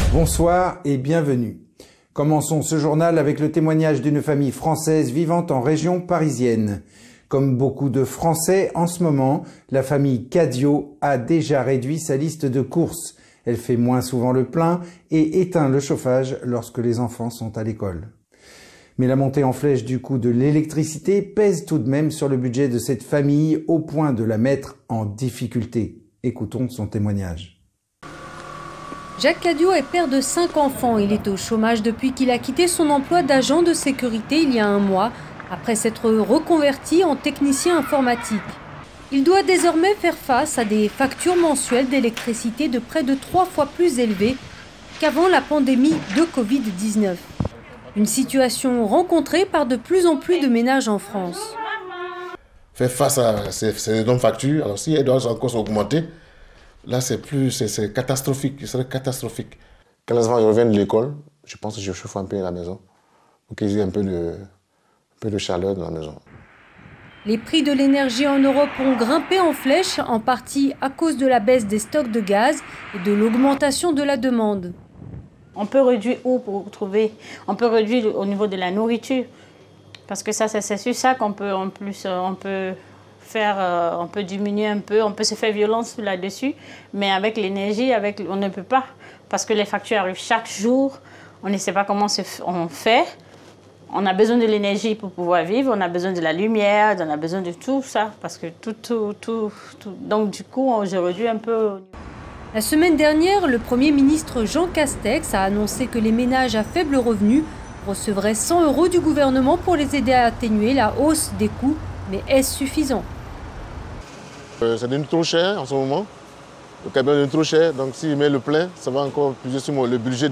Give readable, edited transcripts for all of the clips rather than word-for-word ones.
Bonsoir et bienvenue. Commençons ce journal avec le témoignage d'une famille française vivant en région parisienne. Comme beaucoup de Français en ce moment, la famille Cadio a déjà réduit sa liste de courses. Elle fait moins souvent le plein et éteint le chauffage lorsque les enfants sont à l'école. Mais la montée en flèche du coût de l'électricité pèse tout de même sur le budget de cette famille au point de la mettre en difficulté. Écoutons son témoignage. Jacques Cadio est père de 5 enfants. Il est au chômage depuis qu'il a quitté son emploi d'agent de sécurité il y a un mois, après s'être reconverti en technicien informatique. Il doit désormais faire face à des factures mensuelles d'électricité de près de 3 fois plus élevées qu'avant la pandémie de Covid-19. Une situation rencontrée par de plus en plus de ménages en France. Faire face à ces énormes factures, alors si elles doivent encore augmenter, là, c'est catastrophique, ce serait catastrophique. Quand les enfants reviennent de l'école, je pense que je chauffe un peu à la maison pour qu'ils aient un peu de chaleur dans la maison. Les prix de l'énergie en Europe ont grimpé en flèche, en partie à cause de la baisse des stocks de gaz et de l'augmentation de la demande. On peut réduire où pour trouver? On peut réduire au niveau de la nourriture, parce que ça, c'est sur ça qu'on peut, en plus, on peut diminuer un peu, on peut se faire violence là-dessus, mais avec l'énergie, on ne peut pas, parce que les factures arrivent chaque jour, on ne sait pas comment on fait. On a besoin de l'énergie pour pouvoir vivre, on a besoin de la lumière, on a besoin de tout ça, parce que tout. Donc du coup, j'ai réduit un peu. La semaine dernière, le Premier ministre Jean Castex a annoncé que les ménages à faible revenu recevraient 100 € du gouvernement pour les aider à atténuer la hausse des coûts. Mais est-ce suffisant? Ça devient trop cher en ce moment. Le camion devient trop cher, donc s'il met le plein, ça va encore plus sur mon budget.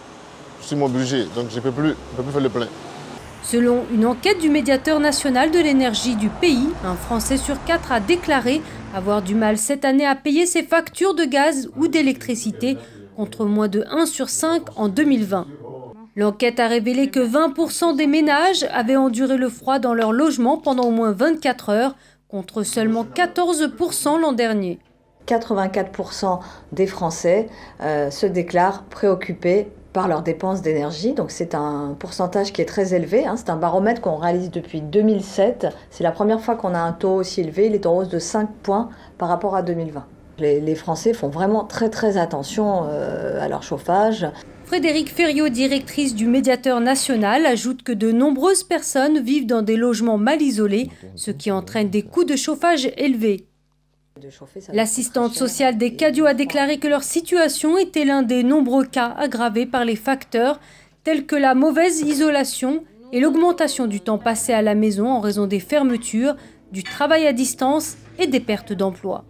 Donc je ne peux plus faire le plein. Selon une enquête du médiateur national de l'énergie du pays, un Français sur 4 a déclaré avoir du mal cette année à payer ses factures de gaz ou d'électricité, contre moins de 1 sur 5 en 2020. L'enquête a révélé que 20% des ménages avaient enduré le froid dans leur logement pendant au moins 24 heures, contre seulement 14% l'an dernier. 84% des Français se déclarent préoccupés par leurs dépenses d'énergie. Donc c'est un pourcentage qui est très élevé. C'est un baromètre qu'on réalise depuis 2007. C'est la première fois qu'on a un taux aussi élevé. Il est en hausse de 5 points par rapport à 2020. Les Français font vraiment très attention à leur chauffage. Frédérique Ferriot, directrice du médiateur national, ajoute que de nombreuses personnes vivent dans des logements mal isolés, ce qui entraîne des coûts de chauffage élevés. L'assistante sociale des Cadio a déclaré que leur situation était l'un des nombreux cas aggravés par les facteurs tels que la mauvaise isolation et l'augmentation du temps passé à la maison en raison des fermetures, du travail à distance et des pertes d'emploi.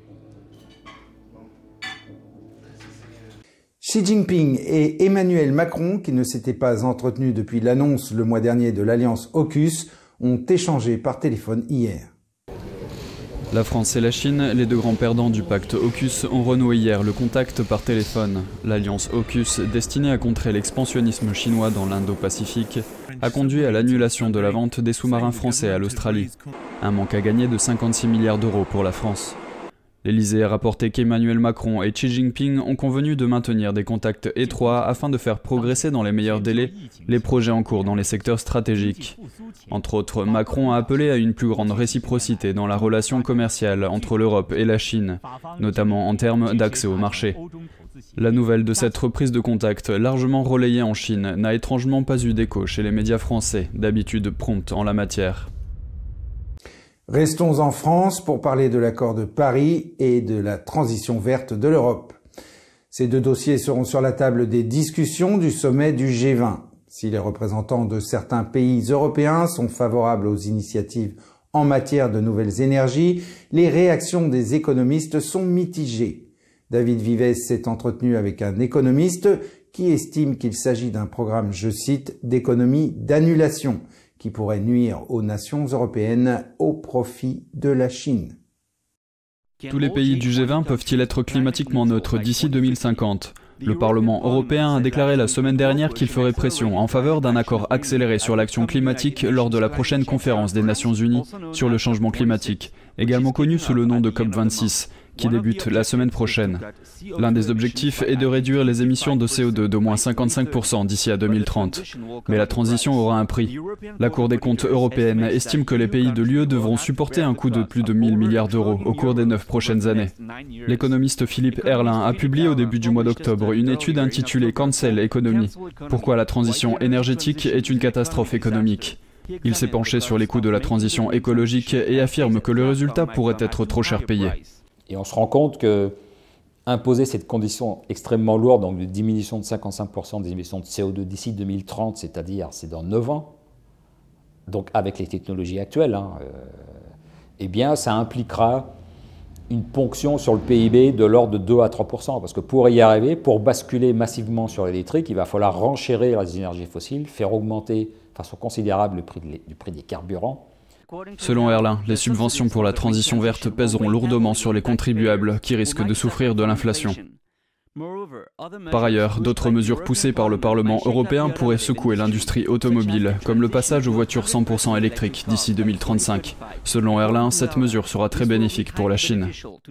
Xi Jinping et Emmanuel Macron, qui ne s'étaient pas entretenus depuis l'annonce le mois dernier de l'alliance AUKUS, ont échangé par téléphone hier. La France et la Chine, les deux grands perdants du pacte AUKUS, ont renoué hier le contact par téléphone. L'alliance AUKUS, destinée à contrer l'expansionnisme chinois dans l'Indo-Pacifique, a conduit à l'annulation de la vente des sous-marins français à l'Australie. Un manque à gagner de 56 milliards d'euros pour la France. L'Élysée a rapporté qu'Emmanuel Macron et Xi Jinping ont convenu de maintenir des contacts étroits afin de faire progresser dans les meilleurs délais les projets en cours dans les secteurs stratégiques. Entre autres, Macron a appelé à une plus grande réciprocité dans la relation commerciale entre l'Europe et la Chine, notamment en termes d'accès au marché. La nouvelle de cette reprise de contact, largement relayée en Chine, n'a étrangement pas eu d'écho chez les médias français, d'habitude promptes en la matière. Restons en France pour parler de l'accord de Paris et de la transition verte de l'Europe. Ces deux dossiers seront sur la table des discussions du sommet du G20. Si les représentants de certains pays européens sont favorables aux initiatives en matière de nouvelles énergies, les réactions des économistes sont mitigées. David Vives s'est entretenu avec un économiste qui estime qu'il s'agit d'un programme, je cite, d'économie d'annulation, qui pourrait nuire aux nations européennes au profit de la Chine. Tous les pays du G20 peuvent-ils être climatiquement neutres d'ici 2050 ? Le Parlement européen a déclaré la semaine dernière qu'il ferait pression en faveur d'un accord accéléré sur l'action climatique lors de la prochaine conférence des Nations Unies sur le changement climatique, également connue sous le nom de COP26, qui débute la semaine prochaine. L'un des objectifs est de réduire les émissions de CO2 d'au moins 55% d'ici à 2030. Mais la transition aura un prix. La Cour des comptes européenne estime que les pays de l'UE devront supporter un coût de plus de 1000 milliards d'euros au cours des 9 prochaines années. L'économiste Philippe Erlin a publié au début du mois d'octobre une étude intitulée Cancel Economy. Pourquoi la transition énergétique est une catastrophe économique. Il s'est penché sur les coûts de la transition écologique et affirme que le résultat pourrait être trop cher payé. Et on se rend compte que imposer cette condition extrêmement lourde, donc de diminution de 55% des émissions de CO2 d'ici 2030, c'est-à-dire c'est dans 9 ans, donc avec les technologies actuelles, eh bien ça impliquera une ponction sur le PIB de l'ordre de 2 à 3%. Parce que pour y arriver, pour basculer massivement sur l'électrique, il va falloir renchérir les énergies fossiles, faire augmenter de façon considérable le prix des carburants. Selon Erlin, les subventions pour la transition verte pèseront lourdement sur les contribuables qui risquent de souffrir de l'inflation. Par ailleurs, d'autres mesures poussées par le Parlement européen pourraient secouer l'industrie automobile, comme le passage aux voitures 100% électriques d'ici 2035. Selon Erlin, cette mesure sera très bénéfique pour la Chine.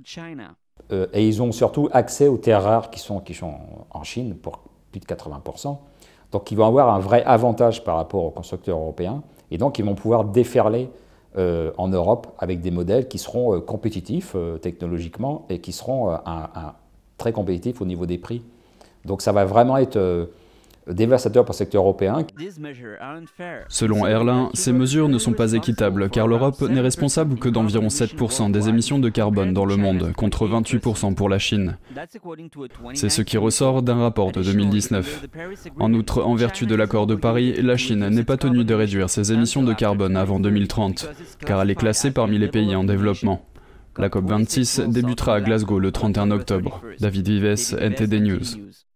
Et ils ont surtout accès aux terres rares qui sont en Chine pour plus de 80%. Donc ils vont avoir un vrai avantage par rapport aux constructeurs européens. Et donc ils vont pouvoir déferler en Europe avec des modèles qui seront compétitifs technologiquement et qui seront très compétitifs au niveau des prix. Donc ça va vraiment être dévastateur pour le secteur européen. Selon Erlin, ces mesures ne sont pas équitables car l'Europe n'est responsable que d'environ 7% des émissions de carbone dans le monde, contre 28% pour la Chine. C'est ce qui ressort d'un rapport de 2019. En outre, en vertu de l'accord de Paris, la Chine n'est pas tenue de réduire ses émissions de carbone avant 2030, car elle est classée parmi les pays en développement. La COP26 débutera à Glasgow le 31 octobre. David Vives, NTD News.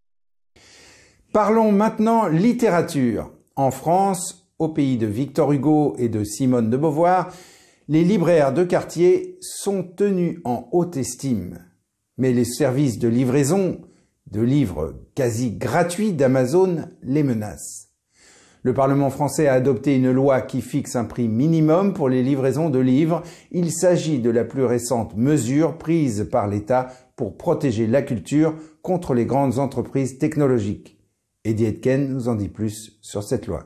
Parlons maintenant littérature. En France, au pays de Victor Hugo et de Simone de Beauvoir, les libraires de quartier sont tenus en haute estime. Mais les services de livraison de livres quasi gratuits d'Amazon les menacent. Le Parlement français a adopté une loi qui fixe un prix minimum pour les livraisons de livres. Il s'agit de la plus récente mesure prise par l'État pour protéger la culture contre les grandes entreprises technologiques. Eddie Etken nous en dit plus sur cette loi.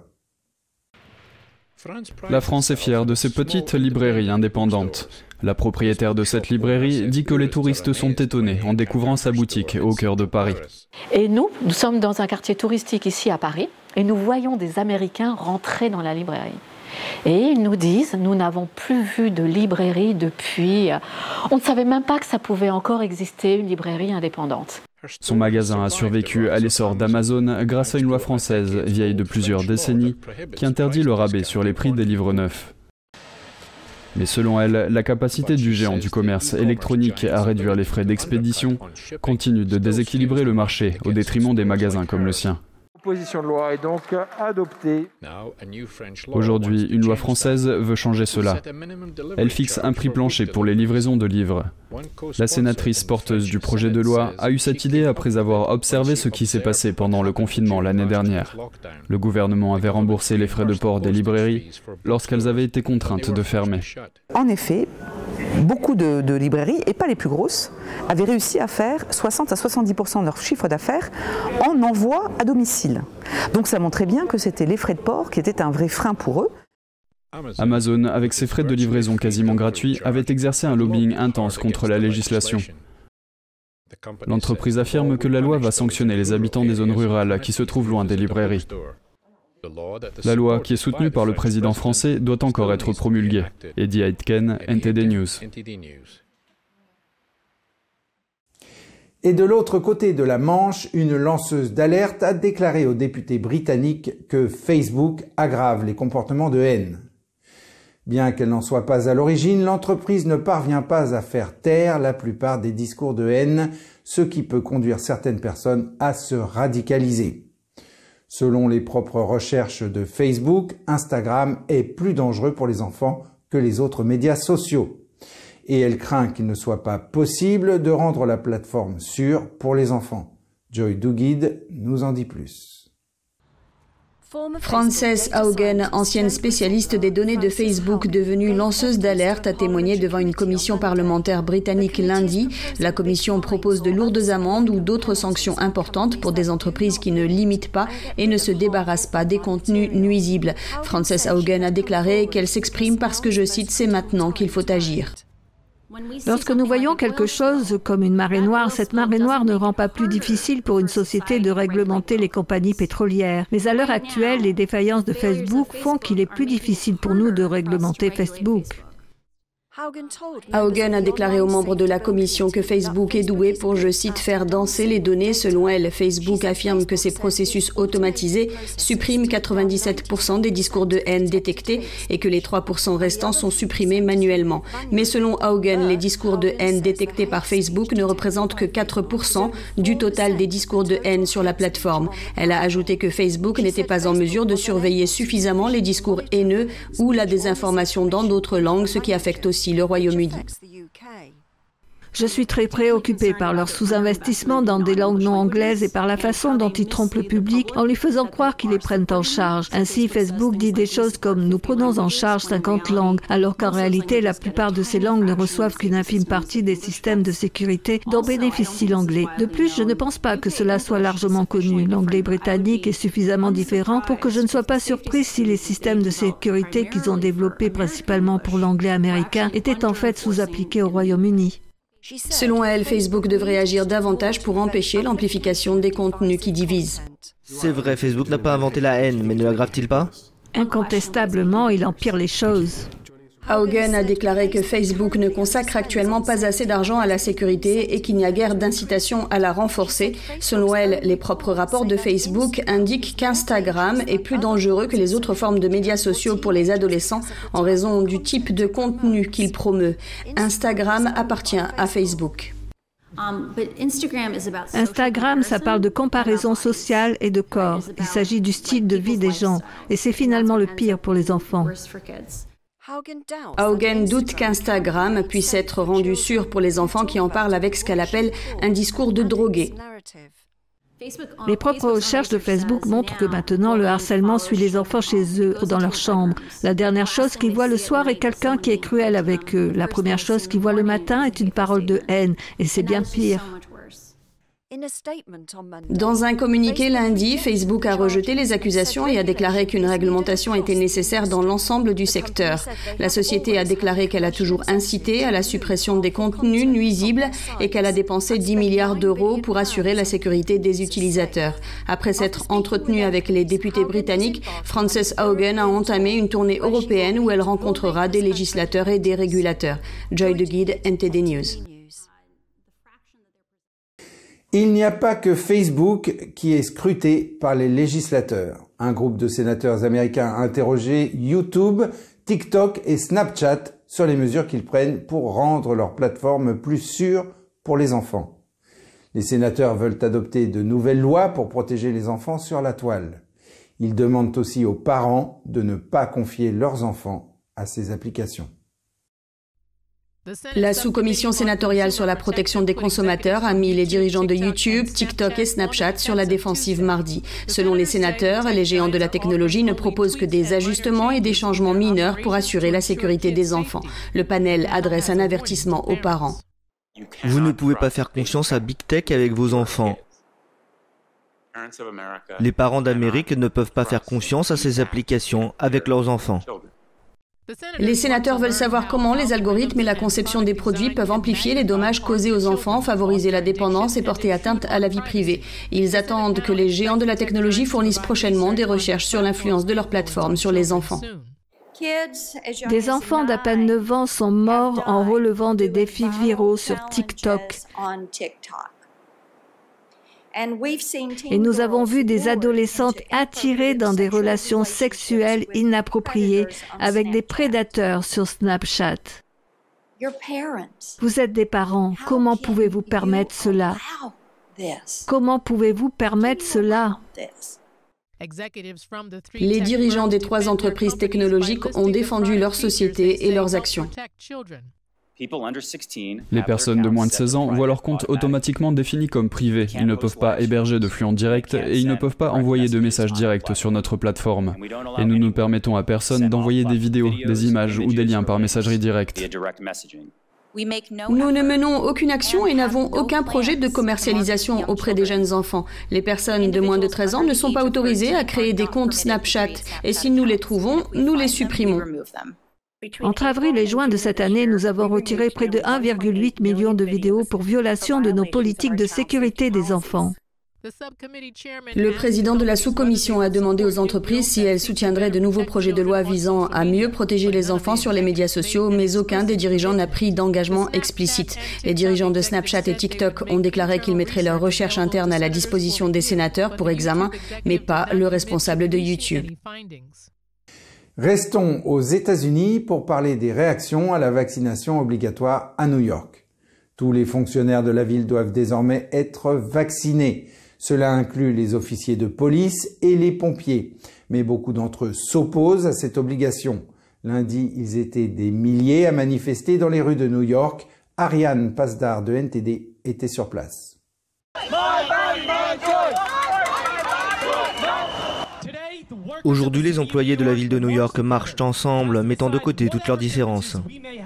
La France est fière de ses petites librairies indépendantes. La propriétaire de cette librairie dit que les touristes sont étonnés en découvrant sa boutique au cœur de Paris. Et nous sommes dans un quartier touristique ici à Paris et nous voyons des Américains rentrer dans la librairie. Et ils nous disent, nous n'avons plus vu de librairie depuis... On ne savait même pas que ça pouvait encore exister une librairie indépendante. Son magasin a survécu à l'essor d'Amazon grâce à une loi française vieille de plusieurs décennies qui interdit le rabais sur les prix des livres neufs. Mais selon elle, la capacité du géant du commerce électronique à réduire les frais d'expédition continue de déséquilibrer le marché au détriment des magasins comme le sien. La proposition de loi est donc adoptée. Aujourd'hui, une loi française veut changer cela. Elle fixe un prix plancher pour les livraisons de livres. La sénatrice porteuse du projet de loi a eu cette idée après avoir observé ce qui s'est passé pendant le confinement l'année dernière. Le gouvernement avait remboursé les frais de port des librairies lorsqu'elles avaient été contraintes de fermer. En effet, beaucoup de librairies, et pas les plus grosses, avaient réussi à faire 60 à 70% de leur chiffre d'affaires en envoi à domicile. Donc ça montrait bien que c'était les frais de port qui étaient un vrai frein pour eux. Amazon, avec ses frais de livraison quasiment gratuits, avait exercé un lobbying intense contre la législation. L'entreprise affirme que la loi va sanctionner les habitants des zones rurales qui se trouvent loin des librairies. La loi, qui est soutenue par le président français, doit encore être promulguée. Eddie Etken, NTD News. Et de l'autre côté de la Manche, une lanceuse d'alerte a déclaré aux députés britanniques que Facebook aggrave les comportements de haine. Bien qu'elle n'en soit pas à l'origine, l'entreprise ne parvient pas à faire taire la plupart des discours de haine, ce qui peut conduire certaines personnes à se radicaliser. Selon les propres recherches de Facebook, Instagram est plus dangereux pour les enfants que les autres médias sociaux. Et elle craint qu'il ne soit pas possible de rendre la plateforme sûre pour les enfants. Joy Duguid nous en dit plus. Frances Haugen, ancienne spécialiste des données de Facebook, devenue lanceuse d'alerte, a témoigné devant une commission parlementaire britannique lundi. La commission propose de lourdes amendes ou d'autres sanctions importantes pour des entreprises qui ne limitent pas et ne se débarrassent pas des contenus nuisibles. Frances Haugen a déclaré qu'elle s'exprime parce que, je cite, « c'est maintenant qu'il faut agir ». Lorsque nous voyons quelque chose comme une marée noire, cette marée noire ne rend pas plus difficile pour une société de réglementer les compagnies pétrolières. Mais à l'heure actuelle, les défaillances de Facebook font qu'il est plus difficile pour nous de réglementer Facebook. Haugen a déclaré aux membres de la commission que Facebook est doué pour, je cite, faire danser les données. Selon elle, Facebook affirme que ses processus automatisés suppriment 97% des discours de haine détectés et que les 3% restants sont supprimés manuellement. Mais selon Haugen, les discours de haine détectés par Facebook ne représentent que 4% du total des discours de haine sur la plateforme. Elle a ajouté que Facebook n'était pas en mesure de surveiller suffisamment les discours haineux ou la désinformation dans d'autres langues, ce qui affecte aussi le Royaume-Uni. Je suis très préoccupée par leur sous-investissement dans des langues non anglaises et par la façon dont ils trompent le public en lui faisant croire qu'ils les prennent en charge. Ainsi, Facebook dit des choses comme « nous prenons en charge 50 langues », alors qu'en réalité, la plupart de ces langues ne reçoivent qu'une infime partie des systèmes de sécurité dont bénéficie l'anglais. De plus, je ne pense pas que cela soit largement connu. L'anglais britannique est suffisamment différent pour que je ne sois pas surprise si les systèmes de sécurité qu'ils ont développés principalement pour l'anglais américain étaient en fait sous-appliqués au Royaume-Uni. Selon elle, Facebook devrait agir davantage pour empêcher l'amplification des contenus qui divisent. C'est vrai, Facebook n'a pas inventé la haine, mais ne l'aggrave-t-il pas? Incontestablement, il empire les choses. Haugen a déclaré que Facebook ne consacre actuellement pas assez d'argent à la sécurité et qu'il n'y a guère d'incitation à la renforcer. Selon elle, les propres rapports de Facebook indiquent qu'Instagram est plus dangereux que les autres formes de médias sociaux pour les adolescents en raison du type de contenu qu'il promeut. Instagram appartient à Facebook. Instagram, ça parle de comparaison sociale et de corps. Il s'agit du style de vie des gens et c'est finalement le pire pour les enfants. Haugen doute qu'Instagram puisse être rendu sûr pour les enfants qui en parlent avec ce qu'elle appelle un discours de drogué. Les propres recherches de Facebook montrent que maintenant le harcèlement suit les enfants chez eux ou dans leur chambre. La dernière chose qu'ils voient le soir est quelqu'un qui est cruel avec eux. La première chose qu'ils voient le matin est une parole de haine et c'est bien pire. Dans un communiqué lundi, Facebook a rejeté les accusations et a déclaré qu'une réglementation était nécessaire dans l'ensemble du secteur. La société a déclaré qu'elle a toujours incité à la suppression des contenus nuisibles et qu'elle a dépensé 10 milliards d'euros pour assurer la sécurité des utilisateurs. Après s'être entretenue avec les députés britanniques, Frances Haugen a entamé une tournée européenne où elle rencontrera des législateurs et des régulateurs. Joy de Guide, NTD News. Il n'y a pas que Facebook qui est scruté par les législateurs. Un groupe de sénateurs américains a interrogé YouTube, TikTok et Snapchat sur les mesures qu'ils prennent pour rendre leur plateforme plus sûre pour les enfants. Les sénateurs veulent adopter de nouvelles lois pour protéger les enfants sur la toile. Ils demandent aussi aux parents de ne pas confier leurs enfants à ces applications. La sous-commission sénatoriale sur la protection des consommateurs a mis les dirigeants de YouTube, TikTok et Snapchat sur la défensive mardi. Selon les sénateurs, les géants de la technologie ne proposent que des ajustements et des changements mineurs pour assurer la sécurité des enfants. Le panel adresse un avertissement aux parents. Vous ne pouvez pas faire confiance à Big Tech avec vos enfants. Les parents d'Amérique ne peuvent pas faire confiance à ces applications avec leurs enfants. Les sénateurs veulent savoir comment les algorithmes et la conception des produits peuvent amplifier les dommages causés aux enfants, favoriser la dépendance et porter atteinte à la vie privée. Ils attendent que les géants de la technologie fournissent prochainement des recherches sur l'influence de leur plateforme sur les enfants. Des enfants d'à peine 9 ans sont morts en relevant des défis viraux sur TikTok. Et nous avons vu des adolescentes attirées dans des relations sexuelles inappropriées avec des prédateurs sur Snapchat. Vous êtes des parents, comment pouvez-vous permettre cela? Comment pouvez-vous permettre cela? Les dirigeants des 3 entreprises technologiques ont défendu leur société et leurs actions. Les personnes de moins de 16 ans voient leur compte automatiquement défini comme privé. Ils ne peuvent pas héberger de flux en direct et ils ne peuvent pas envoyer de messages directs sur notre plateforme. Et nous ne permettons à personne d'envoyer des vidéos, des images ou des liens par messagerie directe. Nous ne menons aucune action et n'avons aucun projet de commercialisation auprès des jeunes enfants. Les personnes de moins de 13 ans ne sont pas autorisées à créer des comptes Snapchat et si nous les trouvons, nous les supprimons. Entre avril et juin de cette année, nous avons retiré près de 1,8 million de vidéos pour violation de nos politiques de sécurité des enfants. Le président de la sous-commission a demandé aux entreprises si elles soutiendraient de nouveaux projets de loi visant à mieux protéger les enfants sur les médias sociaux, mais aucun des dirigeants n'a pris d'engagement explicite. Les dirigeants de Snapchat et TikTok ont déclaré qu'ils mettraient leurs recherches internes à la disposition des sénateurs pour examen, mais pas le responsable de YouTube. Restons aux États-Unis pour parler des réactions à la vaccination obligatoire à New York. Tous les fonctionnaires de la ville doivent désormais être vaccinés. Cela inclut les officiers de police et les pompiers. Mais beaucoup d'entre eux s'opposent à cette obligation. Lundi, ils étaient des milliers à manifester dans les rues de New York. Ariane Pasdar de NTD était sur place. Aujourd'hui, les employés de la ville de New York marchent ensemble, mettant de côté toutes leurs différences.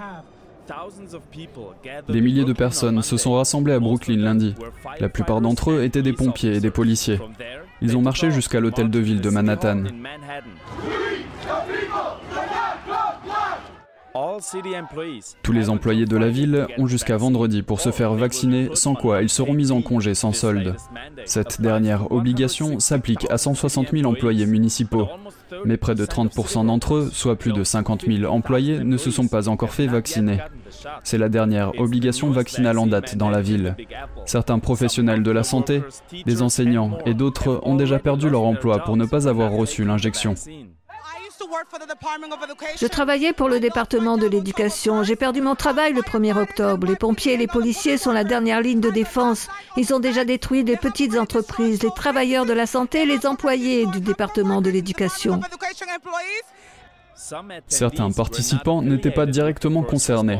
Des milliers de personnes se sont rassemblées à Brooklyn lundi. La plupart d'entre eux étaient des pompiers et des policiers. Ils ont marché jusqu'à l'hôtel de ville de Manhattan. Tous les employés de la ville ont jusqu'à vendredi pour se faire vacciner, sans quoi ils seront mis en congé sans solde. Cette dernière obligation s'applique à 160 000 employés municipaux. Mais près de 30% d'entre eux, soit plus de 50 000 employés, ne se sont pas encore fait vacciner. C'est la dernière obligation vaccinale en date dans la ville. Certains professionnels de la santé, des enseignants et d'autres ont déjà perdu leur emploi pour ne pas avoir reçu l'injection. Je travaillais pour le département de l'éducation. J'ai perdu mon travail le 1er octobre. Les pompiers et les policiers sont la dernière ligne de défense. Ils ont déjà détruit les petites entreprises, les travailleurs de la santé et les employés du département de l'éducation. Certains participants n'étaient pas directement concernés.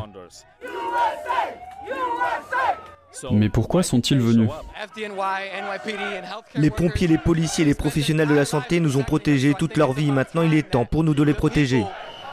Mais pourquoi sont-ils venus? Les pompiers, les policiers et les professionnels de la santé nous ont protégés toute leur vie. Maintenant, il est temps pour nous de les protéger.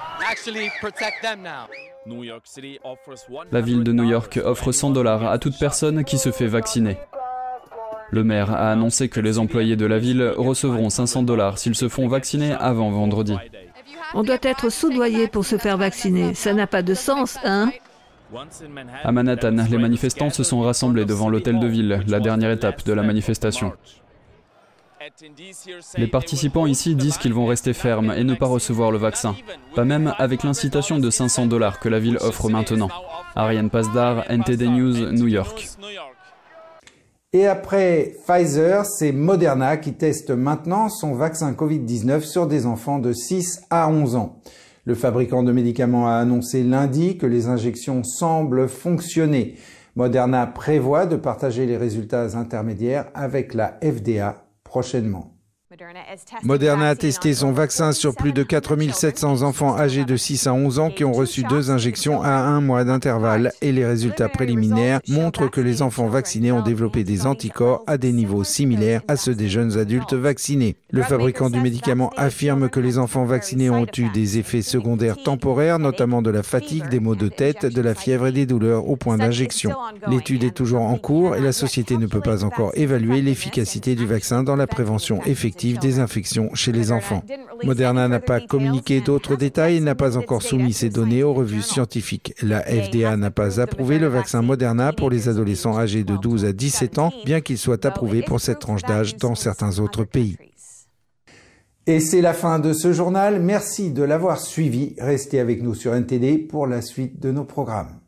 La ville de New York offre $100 à toute personne qui se fait vacciner. Le maire a annoncé que les employés de la ville recevront $500 s'ils se font vacciner avant vendredi. On doit être soudoyé pour se faire vacciner. Ça n'a pas de sens, hein? À Manhattan, les manifestants se sont rassemblés devant l'hôtel de ville, la dernière étape de la manifestation. Les participants ici disent qu'ils vont rester fermes et ne pas recevoir le vaccin, pas même avec l'incitation de $500 que la ville offre maintenant. Ariane Pasdar, NTD News, New York. Et après Pfizer, c'est Moderna qui teste maintenant son vaccin Covid-19 sur des enfants de 6 à 11 ans. Le fabricant de médicaments a annoncé lundi que les injections semblent fonctionner. Moderna prévoit de partager les résultats intermédiaires avec la FDA prochainement. Moderna a testé son vaccin sur plus de 4700 enfants âgés de 6 à 11 ans qui ont reçu 2 injections à 1 mois d'intervalle et les résultats préliminaires montrent que les enfants vaccinés ont développé des anticorps à des niveaux similaires à ceux des jeunes adultes vaccinés. Le fabricant du médicament affirme que les enfants vaccinés ont eu des effets secondaires temporaires, notamment de la fatigue, des maux de tête, de la fièvre et des douleurs au point d'injection. L'étude est toujours en cours et la société ne peut pas encore évaluer l'efficacité du vaccin dans la prévention effective des infections chez les enfants. Moderna n'a pas communiqué d'autres détails et n'a pas encore soumis ces données aux revues scientifiques. La FDA n'a pas approuvé le vaccin Moderna pour les adolescents âgés de 12 à 17 ans, bien qu'il soit approuvé pour cette tranche d'âge dans certains autres pays. Et c'est la fin de ce journal. Merci de l'avoir suivi. Restez avec nous sur NTD pour la suite de nos programmes.